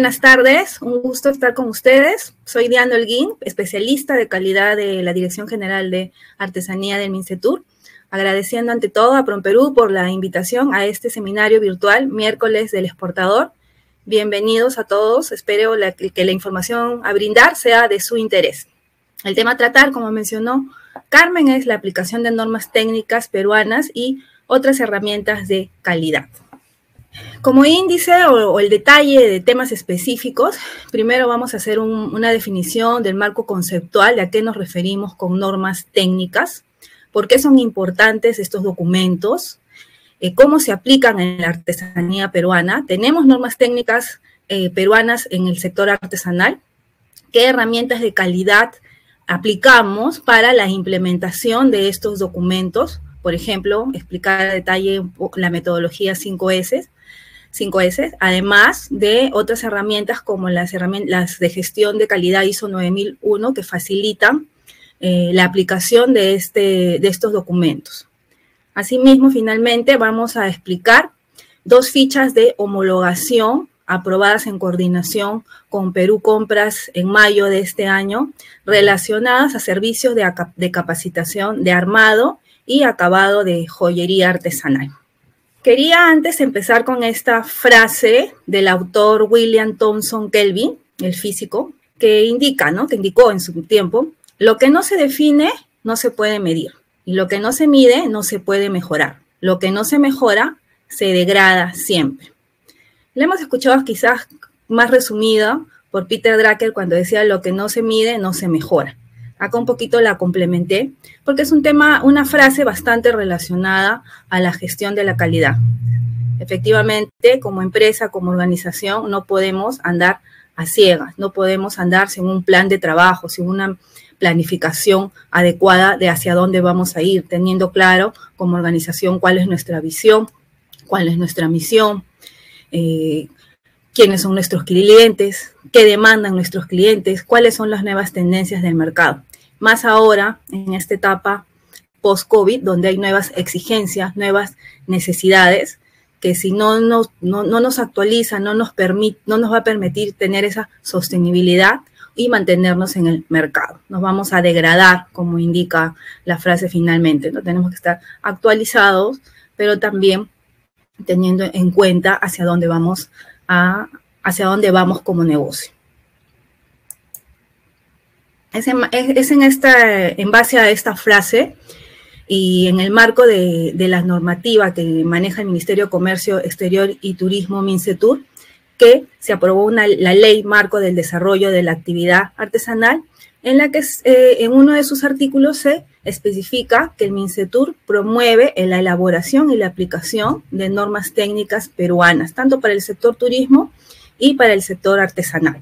buenas tardes, un gusto estar con ustedes. Soy Diana Holguín, especialista de calidad de la Dirección General de Artesanía del MINCETUR, agradeciendo ante todo a PROMPERÚ por la invitación a este seminario virtual Miércoles del Exportador. Bienvenidos a todos, espero que la información a brindar sea de su interés. El tema a tratar, como mencionó Carmen, es la aplicación de normas técnicas peruanas y otras herramientas de calidad. Como índice o el detalle de temas específicos, primero vamos a hacer una definición del marco conceptual de a qué nos referimos con normas técnicas, por qué son importantes estos documentos, cómo se aplican en la artesanía peruana. Tenemos normas técnicas peruanas en el sector artesanal, qué herramientas de calidad aplicamos para la implementación de estos documentos. Por ejemplo, explicar a detalle la metodología 5S, además de otras herramientas como las de gestión de calidad ISO 9001 que facilitan la aplicación de estos documentos. Asimismo, finalmente, vamos a explicar 2 fichas de homologación aprobadas en coordinación con Perú Compras en mayo de este año, relacionadas a servicios de capacitación de armado y acabado de joyería artesanal. Quería antes empezar con esta frase del autor William Thomson Kelvin, el físico, que indicó en su tiempo: lo que no se define no se puede medir, y lo que no se mide no se puede mejorar. Lo que no se mejora se degrada siempre. Le hemos escuchado quizás más resumida por Peter Drucker cuando decía: lo que no se mide no se mejora. Acá un poquito la complementé, porque es una frase bastante relacionada a la gestión de la calidad. Efectivamente, como empresa, como organización, no podemos andar a ciegas, no podemos andar sin un plan de trabajo, sin una planificación adecuada de hacia dónde vamos a ir, teniendo claro como organización cuál es nuestra visión, cuál es nuestra misión, quiénes son nuestros clientes, qué demandan nuestros clientes, cuáles son las nuevas tendencias del mercado. Más ahora, en esta etapa post-COVID, donde hay nuevas exigencias, nuevas necesidades, que si no nos actualiza, no nos va a permitir tener esa sostenibilidad y mantenernos en el mercado. Nos vamos a degradar, como indica la frase finalmente, ¿no? Tenemos que estar actualizados, pero también teniendo en cuenta hacia dónde vamos como negocio. Es en base a esta frase y en el marco de la normativa que maneja el Ministerio de Comercio Exterior y Turismo, MINCETUR, que se aprobó la Ley Marco del Desarrollo de la Actividad Artesanal, en la que en uno de sus artículos se especifica que el MINCETUR promueve la elaboración y la aplicación de normas técnicas peruanas, tanto para el sector turismo y para el sector artesanal.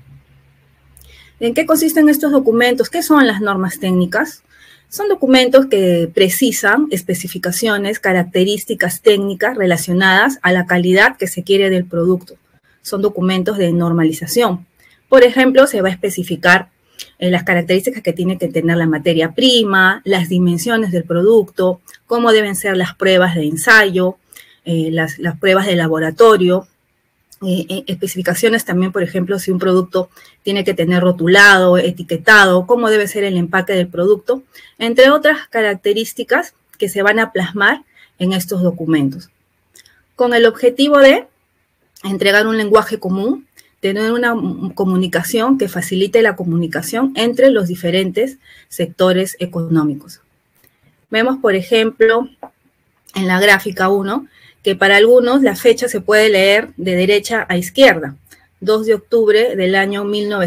¿En qué consisten estos documentos? ¿Qué son las normas técnicas? Son documentos que precisan especificaciones, características técnicas relacionadas a la calidad que se quiere del producto. Son documentos de normalización. Por ejemplo, se va a especificar las características que tiene que tener la materia prima, las dimensiones del producto, cómo deben ser las pruebas de ensayo, las pruebas de laboratorio, especificaciones también, por ejemplo, si un producto tiene que tener rotulado, etiquetado, cómo debe ser el empaque del producto, entre otras características que se van a plasmar en estos documentos, con el objetivo de entregar un lenguaje común, tener una comunicación que facilite la comunicación entre los diferentes sectores económicos. Vemos, por ejemplo, en la gráfica 1, que para algunos la fecha se puede leer de derecha a izquierda, 2 de octubre del año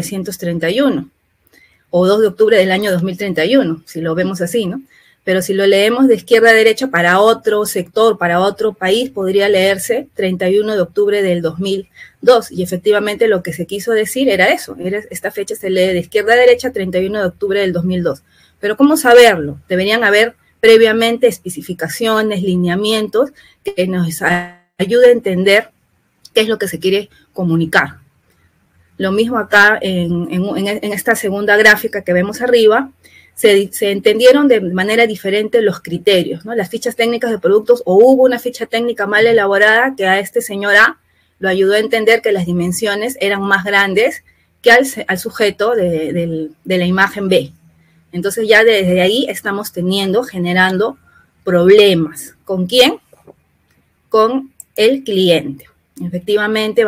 1931, o 2 de octubre del año 2031, si lo vemos así, ¿no? Pero si lo leemos de izquierda a derecha para otro sector, para otro país, podría leerse 31 de octubre del 2002, y efectivamente lo que se quiso decir era eso, esta fecha se lee de izquierda a derecha 31 de octubre del 2002. Pero ¿cómo saberlo? Deberían haber previamente especificaciones, lineamientos que nos ayuden a entender qué es lo que se quiere comunicar. Lo mismo acá en esta segunda gráfica que vemos arriba, se entendieron de manera diferente los criterios, ¿no? Las fichas técnicas de productos, o hubo una ficha técnica mal elaborada que a este señor A lo ayudó a entender que las dimensiones eran más grandes que al sujeto de la imagen B. Entonces ya desde ahí estamos generando problemas. ¿Con quién? Con el cliente. Efectivamente,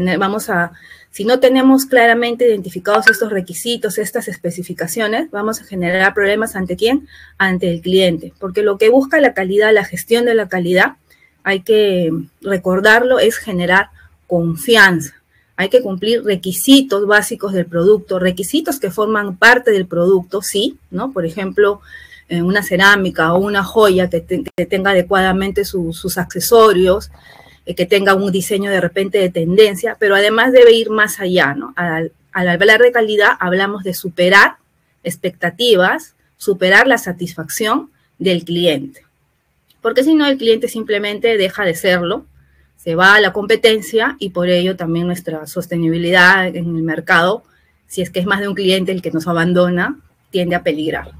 si no tenemos claramente identificados estos requisitos, estas especificaciones, vamos a generar problemas ¿ante quién? Ante el cliente, porque lo que busca la calidad, la gestión de la calidad, hay que recordarlo, es generar confianza. Hay que cumplir requisitos básicos del producto, requisitos que forman parte del producto, sí, ¿no? Por ejemplo, una cerámica o una joya que tenga adecuadamente sus accesorios, que tenga un diseño de repente de tendencia, pero además debe ir más allá, ¿no? Al hablar de calidad hablamos de superar expectativas, superar la satisfacción del cliente. Porque si no, el cliente simplemente deja de serlo, se va a la competencia y por ello también nuestra sostenibilidad en el mercado, si es que es más de un cliente el que nos abandona, tiende a peligrar.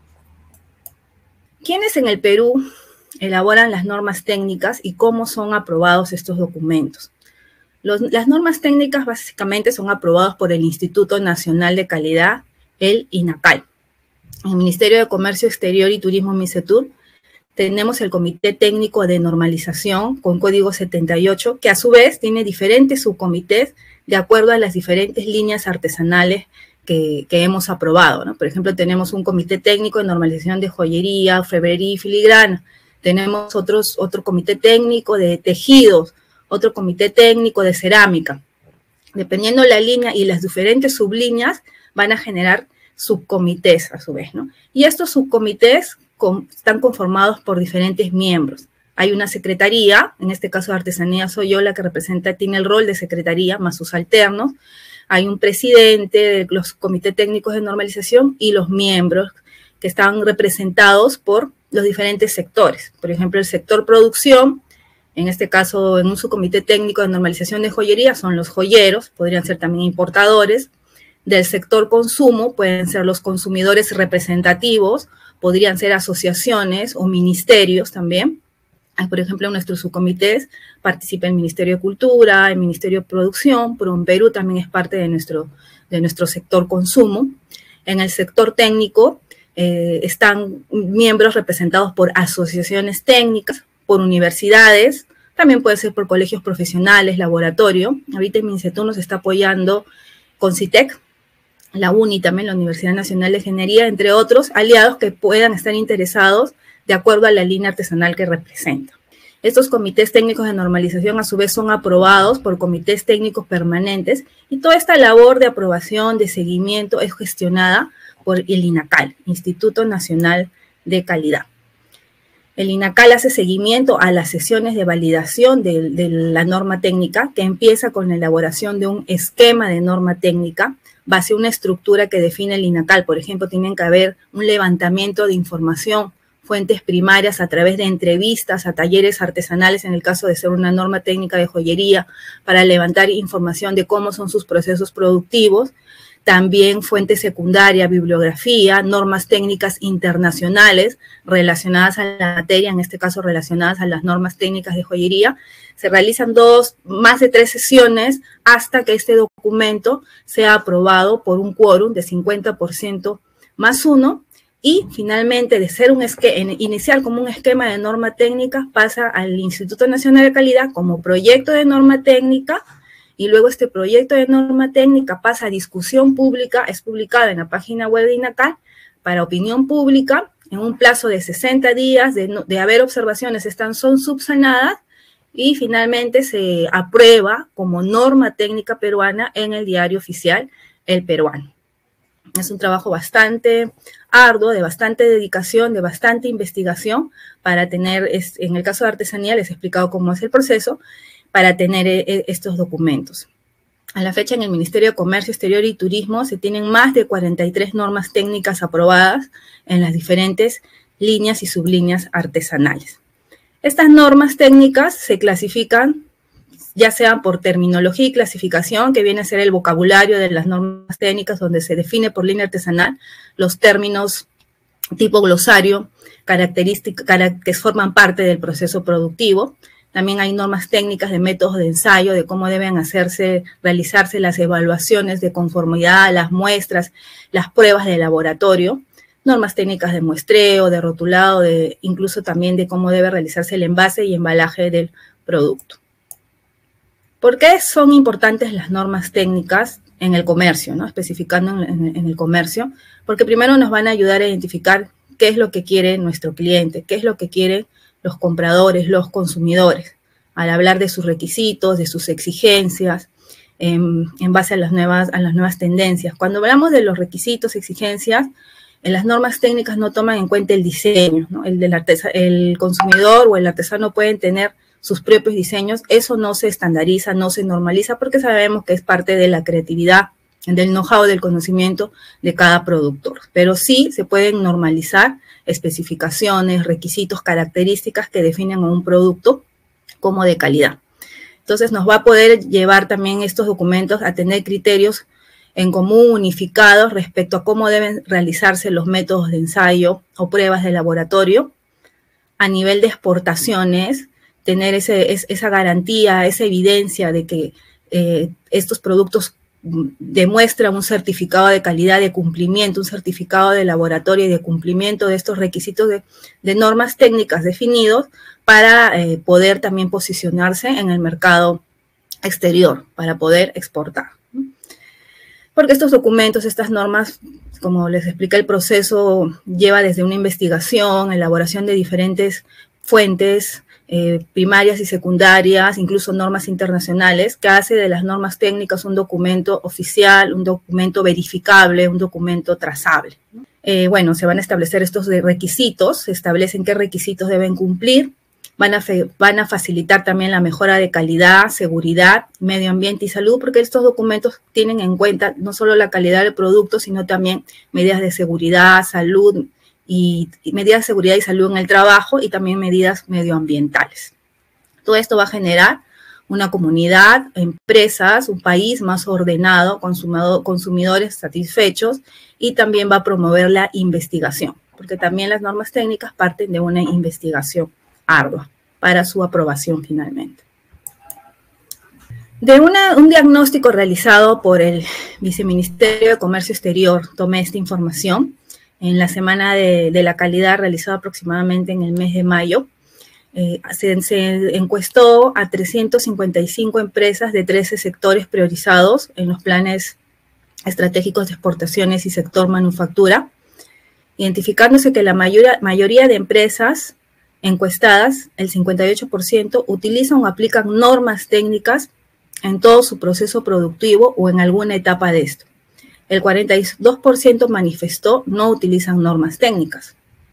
¿Quiénes en el Perú elaboran las normas técnicas y cómo son aprobados estos documentos? Las normas técnicas básicamente son aprobadas por el Instituto Nacional de Calidad, el INACAL. En el Ministerio de Comercio Exterior y Turismo, MINCETUR, tenemos el Comité Técnico de Normalización con código 78, que a su vez tiene diferentes subcomités de acuerdo a las diferentes líneas artesanales que hemos aprobado, ¿no? Por ejemplo, tenemos un Comité Técnico de Normalización de Joyería, Orfebrería y Filigrana. Tenemos otro comité técnico de tejidos, otro comité técnico de cerámica. Dependiendo la línea y las diferentes sublíneas, van a generar subcomités a su vez, ¿no? Y estos subcomités están conformados por diferentes miembros. Hay una secretaría, en este caso de artesanía soy yo la que tiene el rol de secretaría, más sus alternos. Hay un presidente de los comités técnicos de normalización y los miembros que están representados por los diferentes sectores. Por ejemplo, el sector producción, en este caso en un subcomité técnico de normalización de joyería, son los joyeros, podrían ser también importadores. Del sector consumo pueden ser los consumidores representativos, podrían ser asociaciones o ministerios también. Por ejemplo, en nuestros subcomités participa el Ministerio de Cultura, el Ministerio de Producción, PROMPERÚ también es parte de nuestro sector consumo. En el sector técnico están miembros representados por asociaciones técnicas, por universidades, también puede ser por colegios profesionales, laboratorio. Ahorita en MINCETUR nos está apoyando CONCITEC, la UNI también, la Universidad Nacional de Ingeniería, entre otros aliados que puedan estar interesados de acuerdo a la línea artesanal que representa. Estos comités técnicos de normalización a su vez son aprobados por comités técnicos permanentes y toda esta labor de aprobación, de seguimiento es gestionada por el INACAL, Instituto Nacional de Calidad. El INACAL hace seguimiento a las sesiones de validación de la norma técnica, que empieza con la elaboración de un esquema de norma técnica, base a una estructura que define el INACAL. Por ejemplo, tienen que haber un levantamiento de información, fuentes primarias a través de entrevistas a talleres artesanales, en el caso de ser una norma técnica de joyería, para levantar información de cómo son sus procesos productivos. También fuente secundaria, bibliografía, normas técnicas internacionales relacionadas a la materia, en este caso relacionadas a las normas técnicas de joyería. Se realizan más de 3 sesiones hasta que este documento sea aprobado por un quórum de 50% más 1 y finalmente de ser inicial como un esquema de norma técnica pasa al Instituto Nacional de Calidad como proyecto de norma técnica. Y luego este proyecto de norma técnica pasa a discusión pública, es publicado en la página web de INACAL para opinión pública, en un plazo de 60 días de haber observaciones, son subsanadas y finalmente se aprueba como norma técnica peruana en el diario oficial El Peruano. Es un trabajo bastante arduo, de bastante dedicación, de bastante investigación para tener, en el caso de artesanía les he explicado cómo es el proceso, para tener estos documentos. A la fecha en el Ministerio de Comercio Exterior y Turismo se tienen más de 43 normas técnicas aprobadas en las diferentes líneas y sublíneas artesanales. Estas normas técnicas se clasifican ya sea por terminología y clasificación, que viene a ser el vocabulario de las normas técnicas, donde se define por línea artesanal los términos tipo glosario, características que forman parte del proceso productivo. También hay normas técnicas de métodos de ensayo, de cómo deben realizarse las evaluaciones de conformidad, las muestras, las pruebas de laboratorio, normas técnicas de muestreo, de rotulado, incluso también de cómo debe realizarse el envase y embalaje del producto. ¿Por qué son importantes las normas técnicas en el comercio, ¿no? Especificando en el comercio? Porque primero nos van a ayudar a identificar qué es lo que quiere nuestro cliente, qué es lo que quieren los compradores, los consumidores, al hablar de sus requisitos, de sus exigencias, en base a las nuevas tendencias. Cuando hablamos de los requisitos, exigencias, en las normas técnicas no toman en cuenta el diseño, ¿no? El consumidor o el artesano pueden tener sus propios diseños, eso no se estandariza, no se normaliza, porque sabemos que es parte de la creatividad, del know-how, del conocimiento de cada productor. Pero sí se pueden normalizar especificaciones, requisitos, características que definen a un producto como de calidad. Entonces nos va a poder llevar también estos documentos a tener criterios en común, unificados, respecto a cómo deben realizarse los métodos de ensayo o pruebas de laboratorio. A nivel de exportaciones, tener esa garantía, esa evidencia de que estos productos demuestran un certificado de calidad, de cumplimiento, un certificado de laboratorio y de cumplimiento de estos requisitos de normas técnicas definidos para poder también posicionarse en el mercado exterior, para poder exportar. Porque estos documentos, estas normas, como les expliqué, el proceso lleva desde una investigación, elaboración de diferentes fuentes primarias y secundarias, incluso normas internacionales, que hace de las normas técnicas un documento oficial, un documento verificable, un documento trazable. Bueno, se van a establecer estos requisitos, se establecen qué requisitos deben cumplir, van a facilitar también la mejora de calidad, seguridad, medio ambiente y salud, porque estos documentos tienen en cuenta no solo la calidad del producto, sino también medidas de seguridad, salud, y medidas de seguridad y salud en el trabajo y también medidas medioambientales. Todo esto va a generar una comunidad, empresas, un país más ordenado, consumidores satisfechos, y también va a promover la investigación, porque también las normas técnicas parten de una investigación ardua para su aprobación finalmente. De un diagnóstico realizado por el Viceministerio de Comercio Exterior, tomé esta información en la Semana de la Calidad realizada aproximadamente en el mes de mayo. Se encuestó a 355 empresas de 13 sectores priorizados en los planes estratégicos de exportaciones y sector manufactura, identificándose que la mayoría de empresas encuestadas, el 58%, utilizan o aplican normas técnicas en todo su proceso productivo o en alguna etapa de esto. El 42% manifestó no utilizan normas técnicas.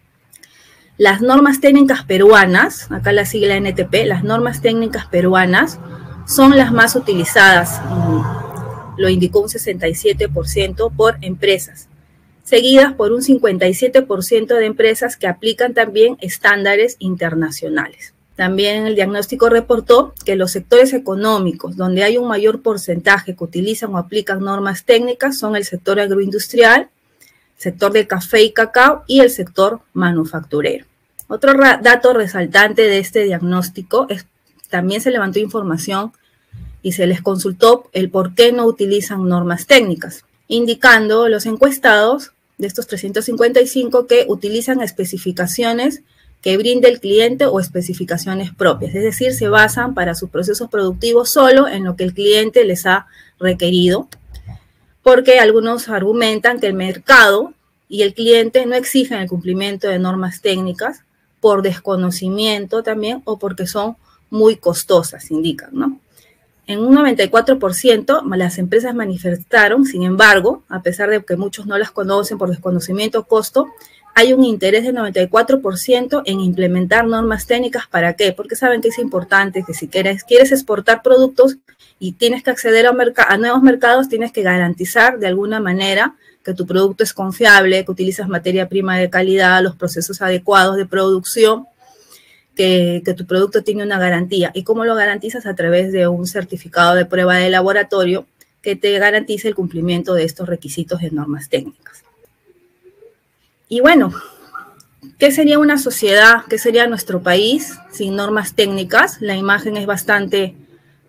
Las normas técnicas peruanas, acá la sigla NTP, las normas técnicas peruanas son las más utilizadas, lo indicó un 67% por empresas, seguidas por un 57% de empresas que aplican también estándares internacionales. También el diagnóstico reportó que los sectores económicos donde hay un mayor porcentaje que utilizan o aplican normas técnicas son el sector agroindustrial, sector de café y cacao y el sector manufacturero. Otro dato resaltante de este diagnóstico es también se levantó información y se les consultó el por qué no utilizan normas técnicas, indicando los encuestados de estos 355 que utilizan especificaciones que brinde el cliente o especificaciones propias, es decir, se basan para sus procesos productivos solo en lo que el cliente les ha requerido, porque algunos argumentan que el mercado y el cliente no exigen el cumplimiento de normas técnicas por desconocimiento también o porque son muy costosas, indican, ¿no? En un 94% las empresas manifestaron, sin embargo, a pesar de que muchos no las conocen por desconocimiento o costo, hay un interés del 94% en implementar normas técnicas. ¿Para qué? Porque saben que es importante que si quieres exportar productos y tienes que acceder a nuevos mercados, tienes que garantizar de alguna manera que tu producto es confiable, que utilizas materia prima de calidad, los procesos adecuados de producción, que tu producto tiene una garantía. ¿Y cómo lo garantizas? A través de un certificado de prueba de laboratorio que te garantice el cumplimiento de estos requisitos de normas técnicas. Y bueno, ¿Qué sería una sociedad? ¿Qué sería nuestro país sin normas técnicas? La imagen es bastante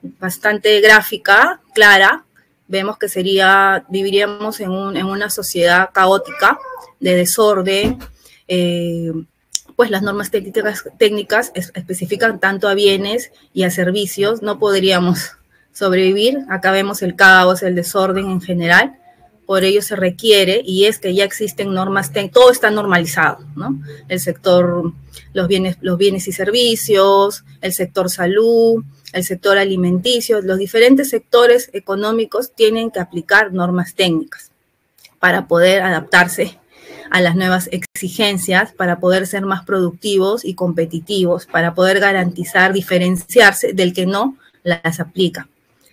gráfica, clara. Vemos que viviríamos en una sociedad caótica, de desorden. Pues las normas técnicas especifican tanto a bienes y a servicios. No podríamos sobrevivir. Acá vemos el caos, el desorden en general. Por ello se requiere, y es que ya existen normas, todo está normalizado, ¿no? El sector, los bienes y servicios, el sector salud, el sector alimenticio, los diferentes sectores económicos tienen que aplicar normas técnicas para poder adaptarse a las nuevas exigencias, para poder ser más productivos y competitivos, para poder garantizar, diferenciarse del que no las aplica.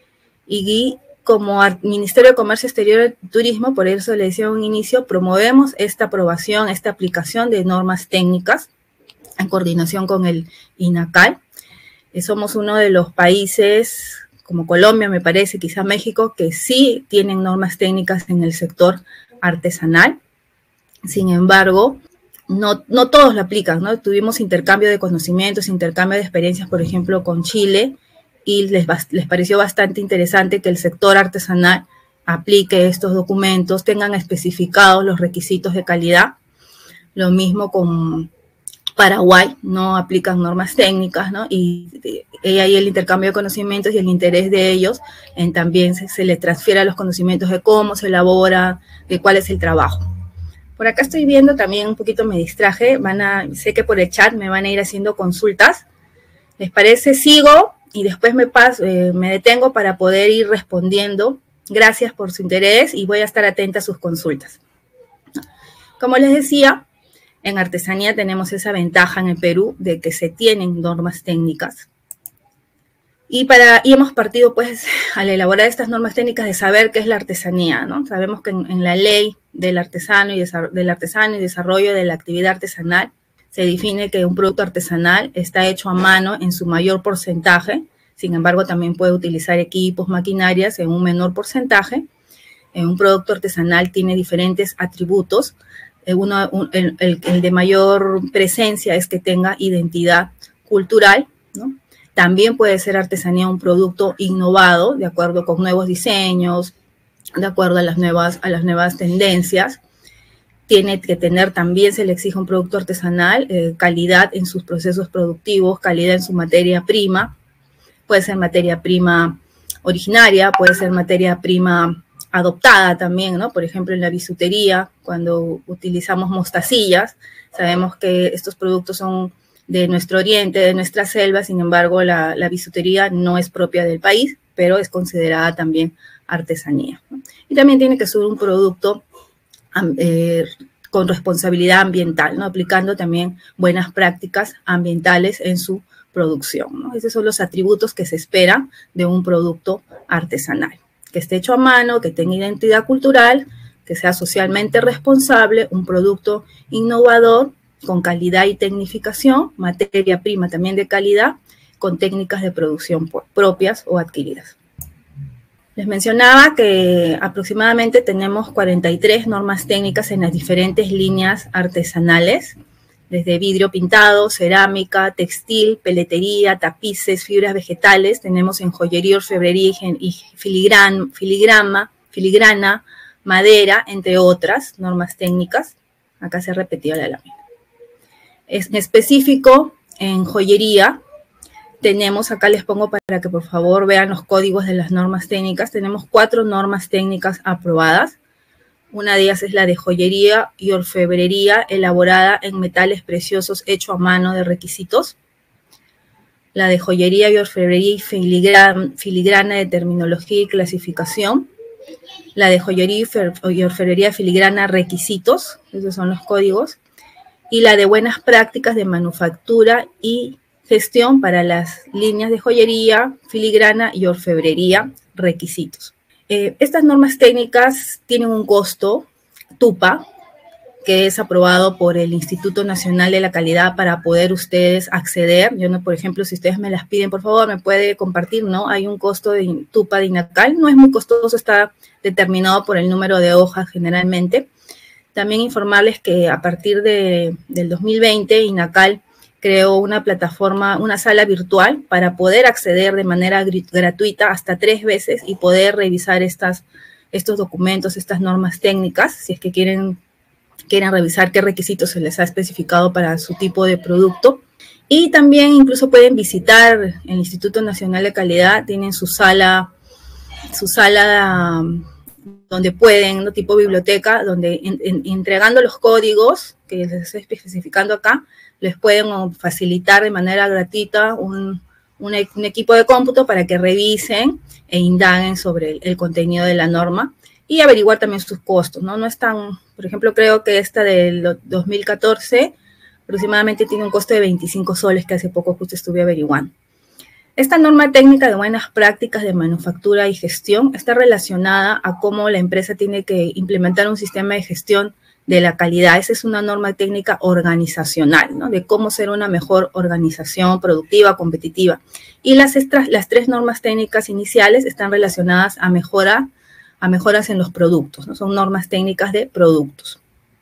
Y como Ministerio de Comercio Exterior y Turismo, por eso le decía a un inicio, promovemos esta aprobación, esta aplicación de normas técnicas en coordinación con el INACAL. Somos uno de los países, como Colombia, me parece, quizá México, que sí tienen normas técnicas en el sector artesanal. Sin embargo, no todos la aplican, ¿no? Tuvimos intercambio de conocimientos, intercambio de experiencias, por ejemplo, con Chile, y les pareció bastante interesante que el sector artesanal aplique estos documentos, tengan especificados los requisitos de calidad. Lo mismo con Paraguay, no aplican normas técnicas, ¿no? Y ahí el intercambio de conocimientos y el interés de ellos en también se les transfiere los conocimientos de cómo se elabora, de cuál es el trabajo. Por acá estoy viendo también un poquito, me distraje, sé que por el chat me van a ir haciendo consultas. ¿Les parece? Sigo y después me detengo para poder ir respondiendo. Gracias por su interés y voy a estar atenta a sus consultas. Como les decía, en artesanía tenemos esa ventaja en el Perú de que se tienen normas técnicas. Y hemos partido, pues, al elaborar estas normas técnicas de saber qué es la artesanía, ¿no? Sabemos que en la ley del artesano y desarrollo de la actividad artesanal se define que un producto artesanal está hecho a mano en su mayor porcentaje. Sin embargo, también puede utilizar equipos, maquinarias en un menor porcentaje. Un producto artesanal tiene diferentes atributos. El de mayor presencia es que tenga identidad cultural, ¿no? También puede ser artesanía un producto innovado, de acuerdo con nuevos diseños, de acuerdo a las nuevas tendencias. Tiene que tener, también se le exige un producto artesanal, calidad en sus procesos productivos, calidad en su materia prima. Puede ser materia prima originaria, puede ser materia prima adoptada también, ¿no? Por ejemplo, en la bisutería, cuando utilizamos mostacillas, sabemos que estos productos son de nuestro oriente, de nuestra selva. Sin embargo, la bisutería no es propia del país, pero es considerada también artesanía, ¿no? Y también tiene que ser un producto con responsabilidad ambiental, ¿no? Aplicando también buenas prácticas ambientales en su producción, ¿no? Esos son los atributos que se esperan de un producto artesanal: que esté hecho a mano, que tenga identidad cultural, que sea socialmente responsable, un producto innovador, con calidad y tecnificación, materia prima también de calidad, con técnicas de producción propias o adquiridas. Les mencionaba que aproximadamente tenemos 43 normas técnicas en las diferentes líneas artesanales, desde vidrio pintado, cerámica, textil, peletería, tapices, fibras vegetales. Tenemos en joyería, orfebrería y filigrana, madera, entre otras normas técnicas. Acá se ha repetido la lámina. En específico, en joyería, tenemos, acá les pongo para que por favor vean los códigos de las normas técnicas. Tenemos 4 normas técnicas aprobadas. Una de ellas es la de joyería y orfebrería elaborada en metales preciosos hecho a mano de requisitos. La de joyería y orfebrería y filigrana de terminología y clasificación. La de joyería y orfebrería filigrana requisitos, esos son los códigos. Y la de buenas prácticas de manufactura y gestión para las líneas de joyería, filigrana y orfebrería requisitos. Estas normas técnicas tienen un costo, TUPA, que es aprobado por el Instituto Nacional de la Calidad para poder ustedes acceder. Yo, no, por ejemplo, si ustedes me las piden, por favor, me puede compartir, ¿no? Hay un costo de TUPA de INACAL, no es muy costoso, está determinado por el número de hojas generalmente. También informarles que a partir del 2020, INACAL creó una plataforma, una sala virtual para poder acceder de manera gratuita hasta 3 veces y poder revisar estos documentos, estas normas técnicas, si es que quieren revisar qué requisitos se les ha especificado para su tipo de producto. Y también incluso pueden visitar el Instituto Nacional de Calidad, tienen su sala donde pueden, ¿no? Tipo biblioteca, donde entregando los códigos que les estoy especificando acá, les pueden facilitar de manera gratuita un equipo de cómputo para que revisen e indaguen sobre el contenido de la norma y averiguar también sus costos, ¿no? No es tan, por ejemplo, creo que esta del 2014 aproximadamente tiene un costo de 25 soles, que hace poco justo estuve averiguando. Esta norma técnica de buenas prácticas de manufactura y gestión está relacionada a cómo la empresa tiene que implementar un sistema de gestión de la calidad. Esa es una norma técnica organizacional, ¿no? De cómo ser una mejor organización productiva, competitiva. Y las 3 normas técnicas iniciales están relacionadas a mejoras en los productos, ¿no? Son normas técnicas de productos.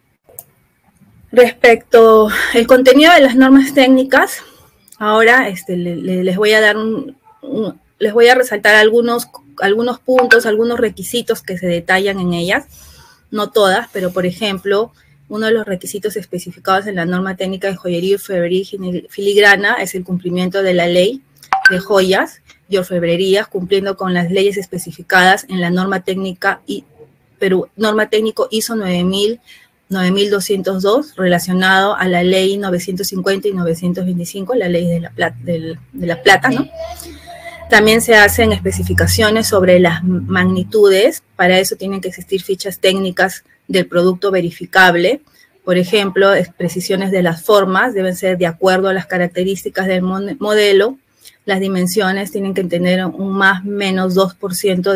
Respecto al contenido de las normas técnicas, ahora les voy a dar les voy a resaltar algunos puntos, algunos requisitos que se detallan en ellas, no todas, pero por ejemplo, uno de los requisitos especificados en la norma técnica de joyería, orfebrería y filigrana es el cumplimiento de la ley de joyas y orfebrerías, cumpliendo con las leyes especificadas en la norma técnica técnico ISO 9202, relacionado a la ley 950 y 925, la ley de la plata, ¿no? También se hacen especificaciones sobre las magnitudes. Para eso tienen que existir fichas técnicas del producto verificable. Por ejemplo, precisiones de las formas deben ser de acuerdo a las características del modelo. Las dimensiones tienen que tener un más menos 2%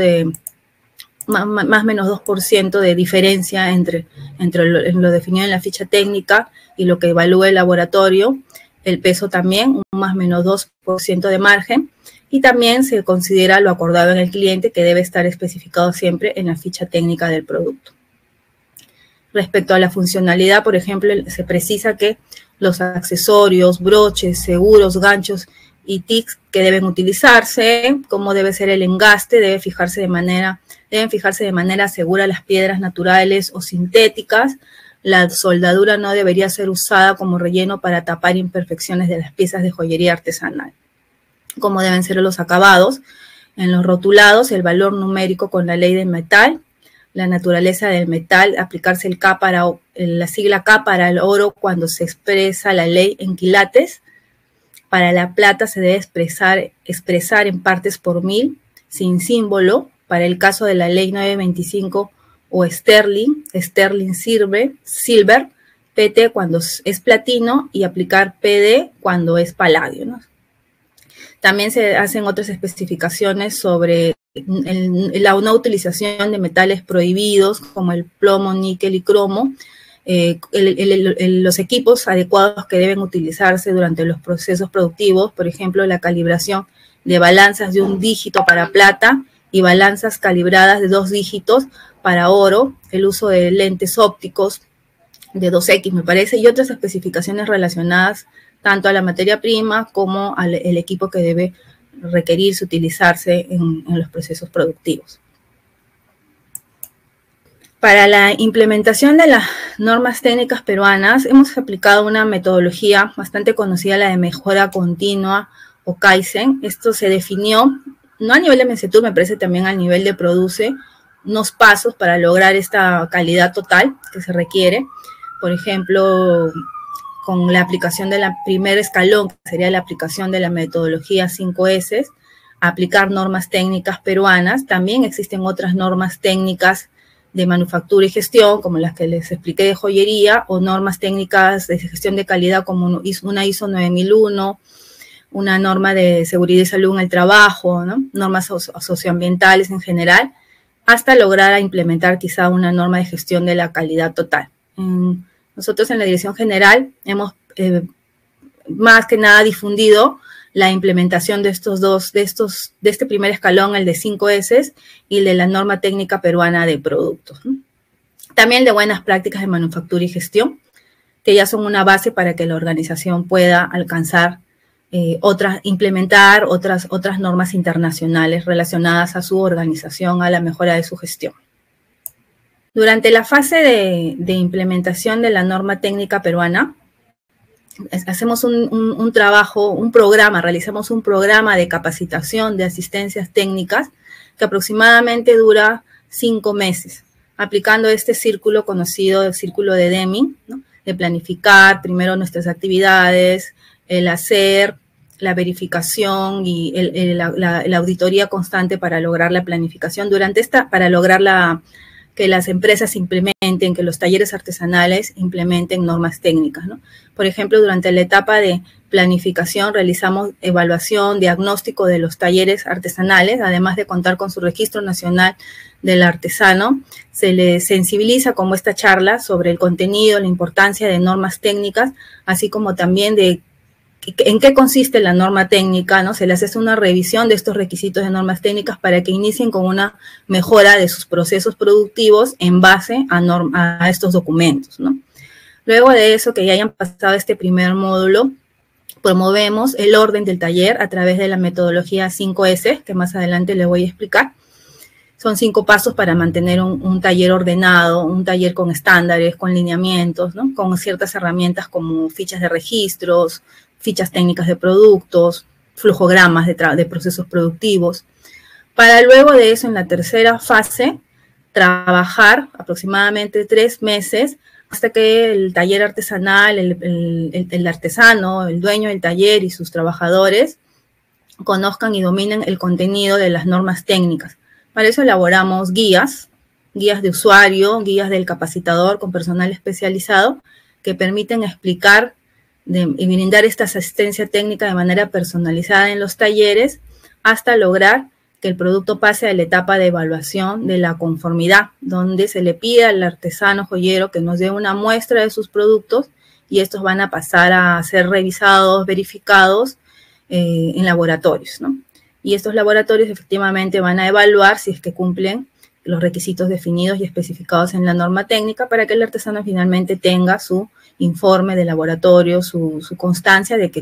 de diferencia entre lo definido en la ficha técnica y lo que evalúa el laboratorio. El peso también, un más menos 2% de margen. Y también se considera lo acordado en el cliente, que debe estar especificado siempre en la ficha técnica del producto. Respecto a la funcionalidad, por ejemplo, se precisa que los accesorios, broches, seguros, ganchos y tics que deben utilizarse, cómo debe ser el engaste, deben fijarse de manera segura las piedras naturales o sintéticas. La soldadura no debería ser usada como relleno para tapar imperfecciones de las piezas de joyería artesanal. Cómo deben ser los acabados. En los rotulados, el valor numérico con la ley del metal, la naturaleza del metal, aplicarse la sigla K para el oro cuando se expresa la ley en quilates. Para la plata se debe expresar en partes por mil, sin símbolo. Para el caso de la ley 925 o sterling silver, PT cuando es platino y aplicar PD cuando es paladio, ¿no? También se hacen otras especificaciones sobre la no utilización de metales prohibidos como el plomo, níquel y cromo, los equipos adecuados que deben utilizarse durante los procesos productivos, por ejemplo, la calibración de balanzas de 1 dígito para plata y balanzas calibradas de 2 dígitos para oro, el uso de lentes ópticos de 2X, me parece, y otras especificaciones relacionadas tanto a la materia prima como al equipo que debe requerirse, utilizarse en los procesos productivos. Para la implementación de las normas técnicas peruanas, hemos aplicado una metodología bastante conocida, la de mejora continua o Kaizen. Esto se definió, no a nivel de Mincetur, me parece también a nivel de Produce, unos pasos para lograr esta calidad total que se requiere. Por ejemplo, con la aplicación del primer escalón, que sería la aplicación de la metodología 5S, aplicar normas técnicas peruanas. También existen otras normas técnicas de manufactura y gestión, como las que les expliqué de joyería, o normas técnicas de gestión de calidad como una ISO 9001, una norma de seguridad y salud en el trabajo, ¿no? Normas socioambientales en general, hasta lograr implementar quizá una norma de gestión de la calidad total. Nosotros en la Dirección General hemos más que nada difundido la implementación de este primer escalón, el de 5S, y el de la norma técnica peruana de productos, ¿no? También de buenas prácticas de manufactura y gestión, que ya son una base para que la organización pueda alcanzar implementar otras normas internacionales relacionadas a su organización, a la mejora de su gestión. Durante la fase de implementación de la norma técnica peruana, hacemos un trabajo, realizamos un programa de capacitación de asistencias técnicas que aproximadamente dura 5 meses, aplicando este círculo conocido, el círculo de Deming, ¿no? De planificar primero nuestras actividades, el hacer, la verificación y la auditoría constante para lograr la planificación para lograr que las empresas implementen, que los talleres artesanales implementen normas técnicas, ¿no? Por ejemplo, durante la etapa de planificación realizamos evaluación, diagnóstico de los talleres artesanales, además de contar con su registro nacional del artesano. Se le sensibiliza como esta charla sobre el contenido, la importancia de normas técnicas, así como también de en qué consiste la norma técnica, ¿no? Se les hace una revisión de estos requisitos de normas técnicas para que inicien con una mejora de sus procesos productivos en base a estos documentos, ¿no? Luego de eso, que ya hayan pasado este primer módulo, promovemos el orden del taller a través de la metodología 5S, que más adelante les voy a explicar. Son 5 pasos para mantener un taller ordenado, un taller con estándares, con lineamientos, ¿no? Con ciertas herramientas como fichas de registros, fichas técnicas de productos, flujogramas de procesos productivos. Para luego de eso, en la tercera fase, trabajar aproximadamente 3 meses hasta que el taller artesanal, el artesano, el dueño del taller y sus trabajadores conozcan y dominen el contenido de las normas técnicas. Para eso elaboramos guías de usuario, guías del capacitador con personal especializado que permiten explicar y brindar esta asistencia técnica de manera personalizada en los talleres hasta lograr que el producto pase a la etapa de evaluación de la conformidad, donde se le pide al artesano joyero que nos dé una muestra de sus productos y estos van a pasar a ser revisados, verificados en laboratorios, ¿no? Y estos laboratorios efectivamente van a evaluar si es que cumplen los requisitos definidos y especificados en la norma técnica para que el artesano finalmente tenga su informe de laboratorio, su constancia de que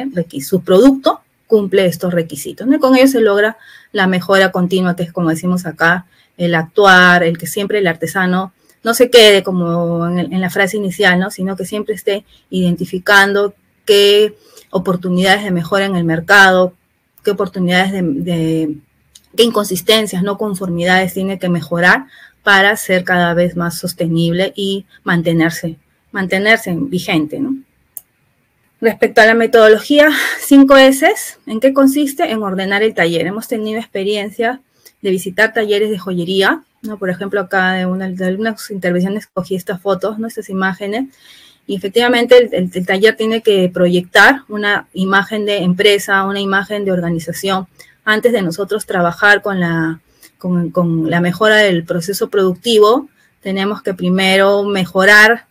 su producto cumple estos requisitos, ¿no? Y con ello se logra la mejora continua, que es como decimos acá, el actuar, el que siempre el artesano no se quede como en la frase inicial, ¿no? Sino que siempre esté identificando qué oportunidades de mejora en el mercado, qué oportunidades qué inconsistencias, no conformidades tiene que mejorar para ser cada vez más sostenible y mantenerse vigente, ¿no? Respecto a la metodología 5S, ¿en qué consiste? En ordenar el taller. Hemos tenido experiencia de visitar talleres de joyería, ¿no? Por ejemplo, acá de algunas intervenciones cogí estas fotos, ¿no? Estas imágenes, y efectivamente el taller tiene que proyectar una imagen de empresa, una imagen de organización, antes de nosotros trabajar con la mejora del proceso productivo. Tenemos que primero mejorar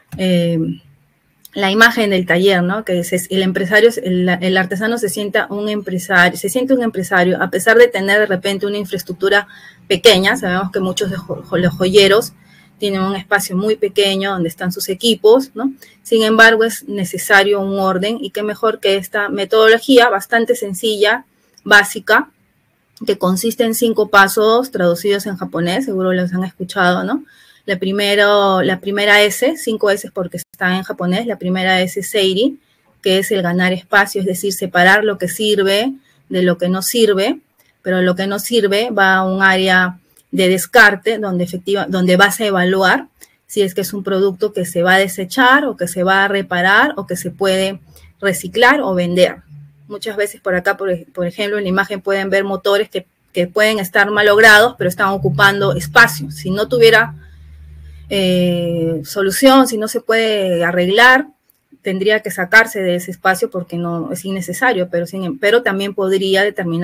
la imagen del taller, ¿no? Que el artesano se siente un empresario, a pesar de tener de repente una infraestructura pequeña. Sabemos que muchos de los joyeros tienen un espacio muy pequeño donde están sus equipos, ¿no? Sin embargo, es necesario un orden, y qué mejor que esta metodología bastante sencilla, básica, que consiste en 5 pasos traducidos en japonés, seguro los han escuchado, ¿no? La primera S, 5 S porque está en japonés, la primera S es Seiri, que es el ganar espacio, es decir, separar lo que sirve de lo que no sirve, pero lo que no sirve va a un área de descarte donde vas a evaluar si es que es un producto que se va a desechar o que se va a reparar o que se puede reciclar o vender. Muchas veces por acá, por ejemplo, en la imagen pueden ver motores que pueden estar malogrados, pero están ocupando espacio. Si no tuviera solución, si no se puede tendría que sacarse de ese espacio porque no es innecesario, pero también podría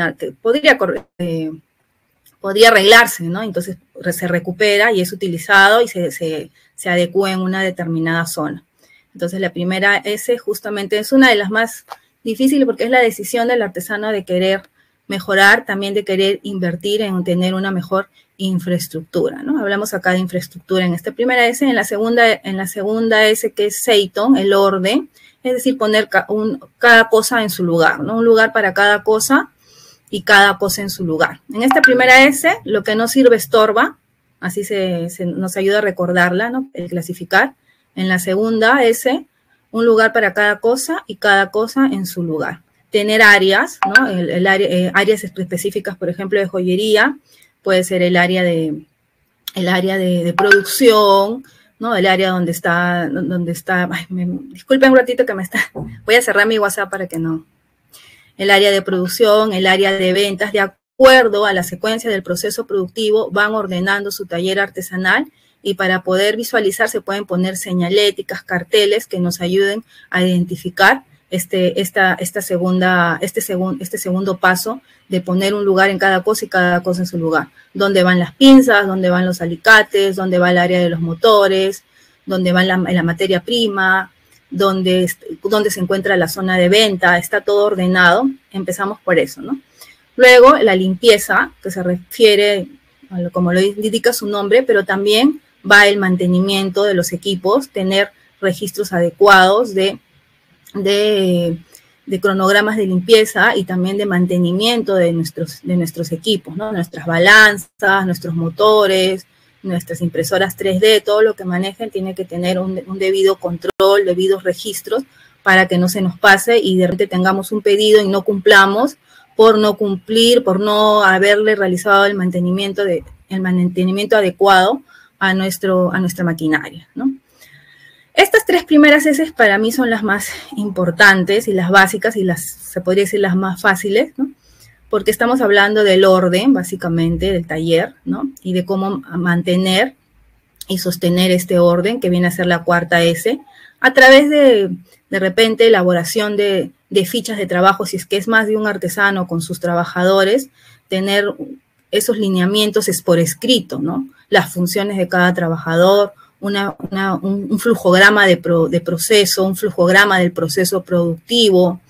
arreglarse, ¿no? Entonces se recupera y es utilizado y se adecua en una determinada zona. Entonces la primera S justamente es una de las más difíciles porque es la decisión del artesano de querer mejorar, también de querer invertir en tener una mejor infraestructura, ¿no? Hablamos acá de infraestructura en esta primera S. En la segunda S, que es Seiton, el orden, es decir, poner cada cosa en su lugar, ¿no? Un lugar para cada cosa y cada cosa en su lugar. En esta primera S, lo que no sirve estorba, así nos ayuda a recordarla, ¿no? El clasificar. En la segunda S, un lugar para cada cosa y cada cosa en su lugar. Tener áreas, ¿no? Áreas específicas, por ejemplo, de joyería, puede ser el área de producción, ¿no? El área donde está, ay, disculpen un ratito que voy a cerrar mi WhatsApp para que no. El área de producción, el área de ventas, de acuerdo a la secuencia del proceso productivo, van ordenando su taller artesanal y para poder visualizar se pueden poner señaléticas, carteles que nos ayuden a identificar este segundo paso de poner un lugar en cada cosa y cada cosa en su lugar. Dónde van las pinzas, dónde van los alicates, dónde va el área de los motores, dónde va la materia prima, dónde se encuentra la zona de venta, está todo ordenado. Empezamos por eso, ¿no? Luego, la limpieza, que se refiere, como lo indica su nombre, pero también va el mantenimiento de los equipos, tener registros adecuados de cronogramas de limpieza y también de mantenimiento de nuestros equipos, ¿no? Nuestras balanzas, nuestros motores, nuestras impresoras 3D, todo lo que manejen tiene que tener un debido control, debidos registros para que no se nos pase y de repente tengamos un pedido y no cumplamos por no cumplir, por no haberle realizado el mantenimiento adecuado a nuestra maquinaria, ¿no? Estas tres primeras S para mí son las más importantes y las básicas y se podría decir las más fáciles, ¿no? Porque estamos hablando del orden, básicamente, del taller, ¿no? Y de cómo mantener y sostener este orden, que viene a ser la cuarta S, a través de repente, elaboración de fichas de trabajo, si es que es más de un artesano con sus trabajadores, tener esos lineamientos es por escrito, ¿no? Las funciones de cada trabajador, un flujograma de proceso, un flujograma del proceso productivo,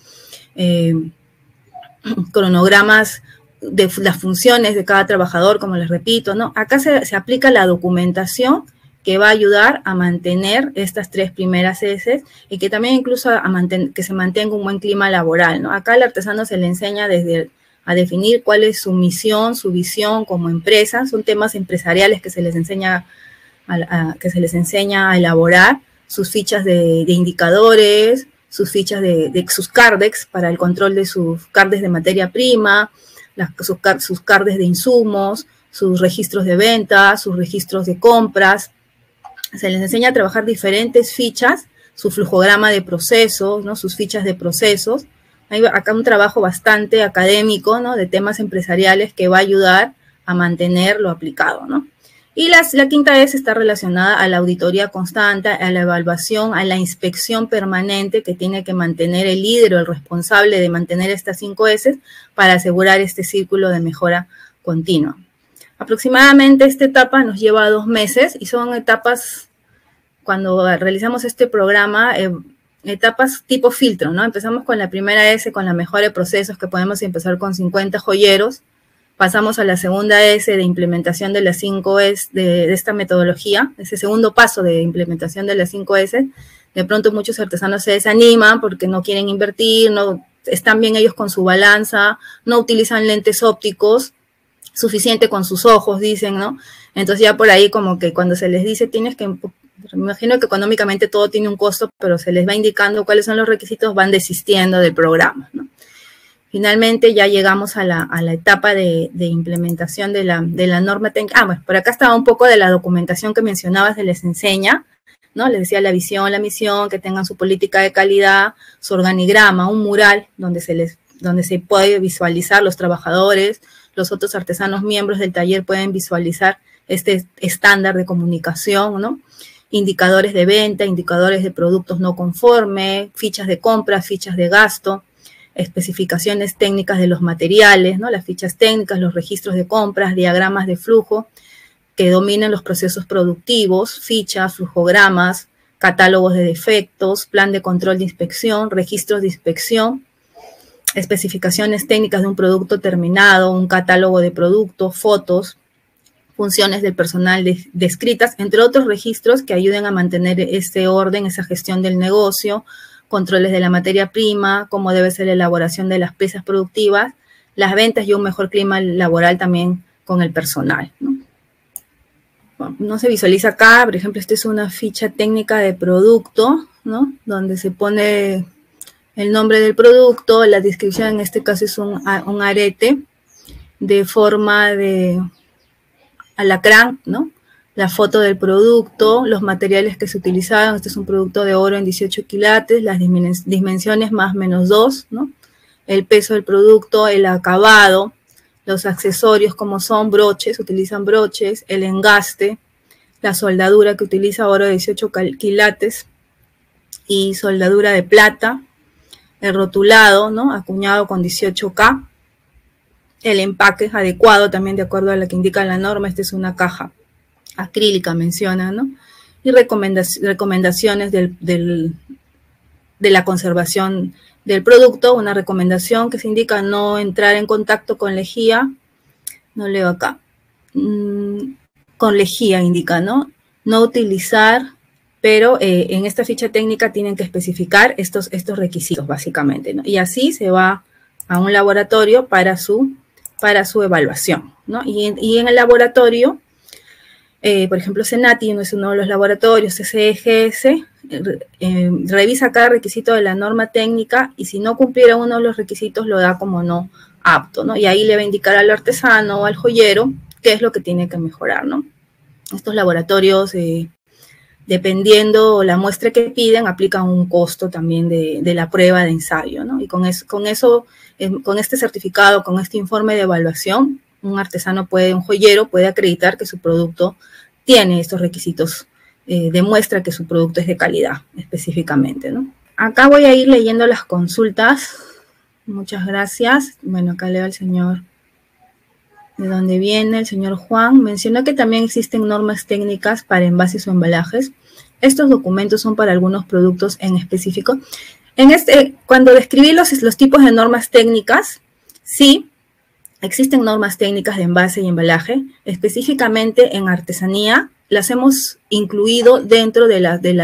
cronogramas de las funciones de cada trabajador, como les repito, ¿no? Acá se aplica la documentación que va a ayudar a mantener estas tres primeras S y que también incluso que se mantenga un buen clima laboral, ¿no? Acá al artesano se le enseña a definir cuál es su misión, su visión como empresa, son temas empresariales que se les enseña a elaborar, sus fichas de indicadores, sus fichas de sus cardex para el control de sus cardex de materia prima, sus cardex de insumos, sus registros de venta, sus registros de compras. Se les enseña a trabajar diferentes fichas, su flujograma de procesos, ¿no? Sus fichas de procesos. Hay acá un trabajo bastante académico, ¿no? De temas empresariales que va a ayudar a mantener lo aplicado, ¿no? Y la quinta S está relacionada a la auditoría constante, a la evaluación, a la inspección permanente que tiene que mantener el líder o el responsable de mantener estas 5 S para asegurar este círculo de mejora continua. Aproximadamente esta etapa nos lleva 2 meses y son etapas, cuando realizamos este programa, etapas tipo filtro, ¿no? Empezamos con la primera S, con la mejora de procesos, que podemos empezar con 50 joyeros. Pasamos a la segunda S de implementación de las 5 S de esta metodología, ese segundo paso de implementación de las 5 S. De pronto muchos artesanos se desaniman porque no quieren invertir, no están bien ellos con su balanza, no utilizan lentes ópticos, suficiente con sus ojos, dicen, ¿no? Entonces ya por ahí como que cuando se les dice me imagino que económicamente todo tiene un costo, pero se les va indicando cuáles son los requisitos, van desistiendo del programa, ¿no? Finalmente ya llegamos a la etapa de implementación de la norma técnica. Bueno, por acá estaba un poco de la documentación que mencionaba, se les enseña, ¿no? Les decía la visión, la misión, que tengan su política de calidad, su organigrama, un mural donde se puede visualizar los trabajadores, los otros artesanos miembros del taller pueden visualizar este estándar de comunicación, ¿no? Indicadores de venta, indicadores de productos no conforme, fichas de compra, fichas de gasto, especificaciones técnicas de los materiales, ¿no? Las fichas técnicas, los registros de compras, diagramas de flujo que dominen los procesos productivos, fichas, flujogramas, catálogos de defectos, plan de control de inspección, registros de inspección, especificaciones técnicas de un producto terminado, un catálogo de productos, fotos, funciones del personal descritas, entre otros registros que ayuden a mantener este orden, esa gestión del negocio, controles de la materia prima, cómo debe ser la elaboración de las piezas productivas, las ventas y un mejor clima laboral también con el personal, ¿no? Bueno, no se visualiza acá, por ejemplo, esta es una ficha técnica de producto, ¿no? Donde se pone el nombre del producto, la descripción en este caso es un arete de forma de alacrán, ¿no? La foto del producto, los materiales que se utilizaron, este es un producto de oro en 18 quilates, las dimensiones más menos 2, ¿no? El peso del producto, el acabado, los accesorios como son broches, utilizan broches, el engaste, la soldadura que utiliza oro de 18 quilates y soldadura de plata, el rotulado, ¿no? Acuñado con 18K, el empaque es adecuado también de acuerdo a lo que indica la norma, esta es una caja acrílica, menciona, ¿no? Y recomendaciones de la conservación del producto, una recomendación que se indica no entrar en contacto con lejía, no leo acá, con lejía indica, ¿no? No utilizar, pero en esta ficha técnica tienen que especificar estos requisitos básicamente, ¿no? Y así se va a un laboratorio para su evaluación, ¿no? Y en el laboratorio, por ejemplo, Senati es uno de los laboratorios, SEGS, revisa cada requisito de la norma técnica y si no cumpliera uno de los requisitos lo da como no apto, ¿no? Y ahí le va a indicar al artesano o al joyero qué es lo que tiene que mejorar, ¿no? Estos laboratorios, dependiendo la muestra que piden, aplican un costo también de la prueba de ensayo, ¿no? Y con este certificado, con este informe de evaluación, un joyero puede acreditar que su producto tiene estos requisitos, demuestra que su producto es de calidad específicamente, ¿no? Acá voy a ir leyendo las consultas. Muchas gracias. Bueno, acá leo al señor de dónde viene, el señor Juan. Menciona que también existen normas técnicas para envases o embalajes. Estos documentos son para algunos productos en específico. Cuando describí los tipos de normas técnicas, sí, existen normas técnicas de envase y embalaje, específicamente en artesanía, las hemos incluido dentro de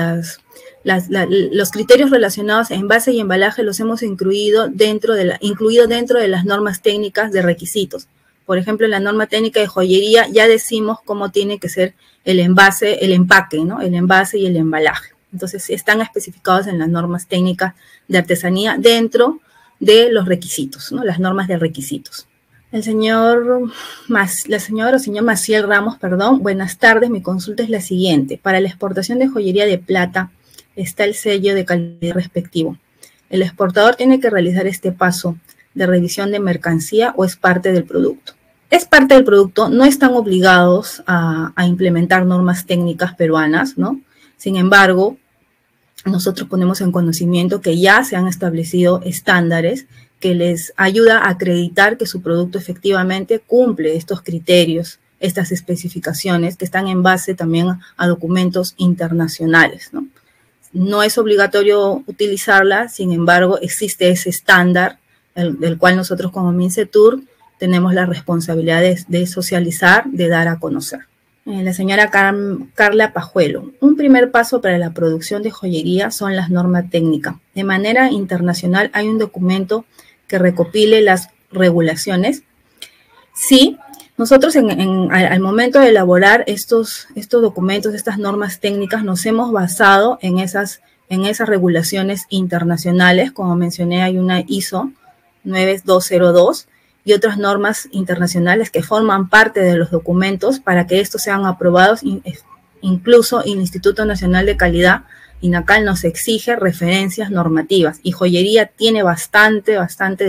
los criterios relacionados a envase y embalaje, los hemos incluido dentro de las normas técnicas de requisitos. Por ejemplo, en la norma técnica de joyería ya decimos cómo tiene que ser el envase, el empaque, ¿no? El envase y el embalaje. Entonces, están especificados en las normas técnicas de artesanía dentro de los requisitos, ¿no? Las normas de requisitos. La señora o señor Maciel Ramos, perdón, buenas tardes, mi consulta es la siguiente. Para la exportación de joyería de plata está el sello de calidad respectivo. ¿El exportador tiene que realizar este paso de revisión de mercancía o es parte del producto? Es parte del producto, no están obligados a implementar normas técnicas peruanas, ¿no? Sin embargo, nosotros ponemos en conocimiento que ya se han establecido estándares que les ayuda a acreditar que su producto efectivamente cumple estos criterios, estas especificaciones que están en base también a documentos internacionales, ¿no? No es obligatorio utilizarla, sin embargo, existe ese estándar del cual nosotros como Mincetur tenemos la responsabilidad de socializar, de dar a conocer. La señora Carla Pajuelo. Un primer paso para la producción de joyería son las normas técnicas. De manera internacional hay un documento que recopile las regulaciones. Sí, nosotros al momento de elaborar estos documentos, estas normas técnicas, nos hemos basado en esas regulaciones internacionales. Como mencioné, hay una ISO 9202 y otras normas internacionales que forman parte de los documentos para que estos sean aprobados. Incluso el Instituto Nacional de Calidad, INACAL, nos exige referencias normativas y joyería tiene bastante